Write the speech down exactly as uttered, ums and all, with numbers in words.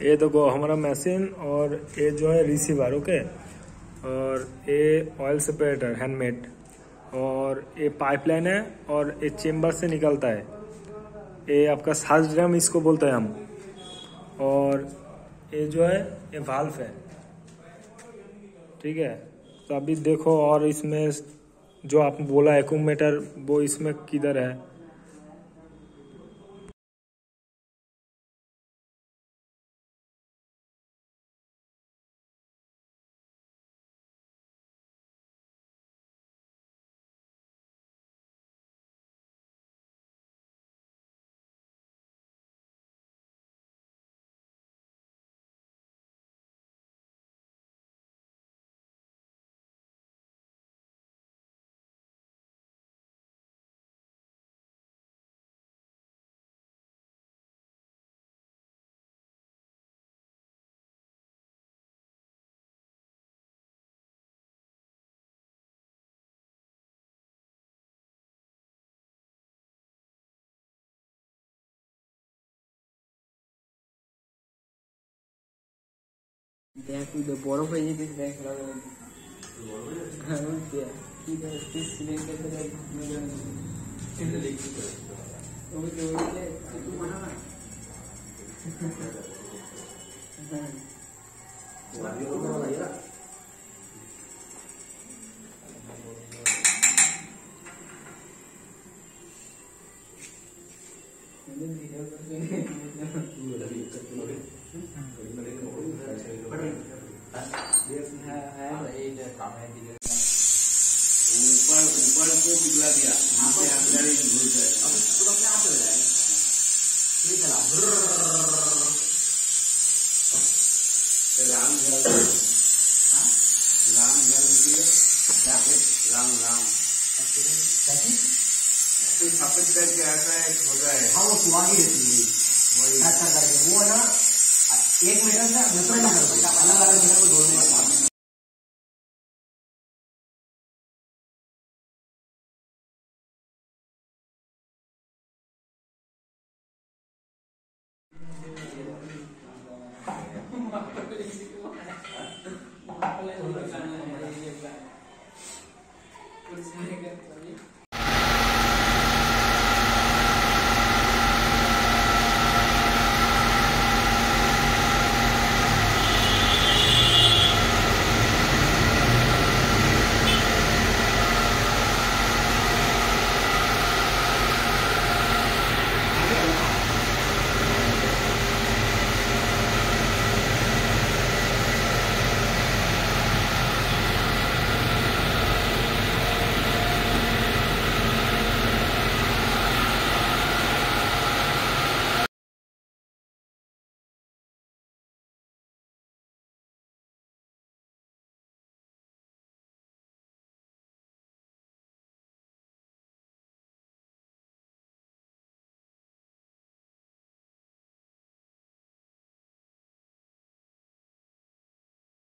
ये देखो हमारा मशीन और ये जो है रिसीवर। ओके, और ये ऑयल सेपरेटर हैंडमेड, और ये पाइपलाइन है और ये चेम्बर से निकलता है। ये आपका साज ड्रम इसको बोलते हैं हम। और ये जो है ये वाल्व है, ठीक है। तो अभी देखो, और इसमें जो आप बोला एक्यूमेटर वो इसमें किधर है। দেখ তুই তো বরফ হয়ে যেতিস। দেখ হ্যাঁ তুই তুই সিলিন্ডারটা দেখ ওই তো ওইটা একটু বানা না। হ্যাঁ ऊपर ऊपर को पिघला दिया, यहाँ पे अंदर ही घुस जाएगा। अब इसको अपने आप हो जाएगा। ये चला राम जल, हाँ राम जल होती है जैकेट, राम राम तो सफेद करके ऐसा एक होता है। हाँ वो सुहागी रहती है वही ऐसा करके, वो ना एक मीटर से दूसरे मीटर अलग अलग मीटर को जोड़ने